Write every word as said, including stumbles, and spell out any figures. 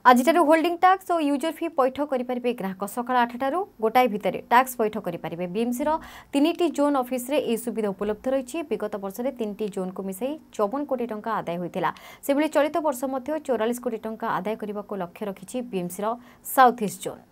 आज holding tax और user fee पैठ करेंगे ग्राहक सका आठटार गोटाए भितर टैक्स पैठ करेंगे। बीएमसी तीन जोन ऑफिस रे सुविधा उपलब्ध रही। विगत वर्ष में तीन जोन को मिसाई चौवन कोटी टंका आदाय होता से चलित वर्ष चौरालीस कोटी टंका आदाय करने को लक्ष्य रखी बीएमसी साउथ ईस्ट जोन।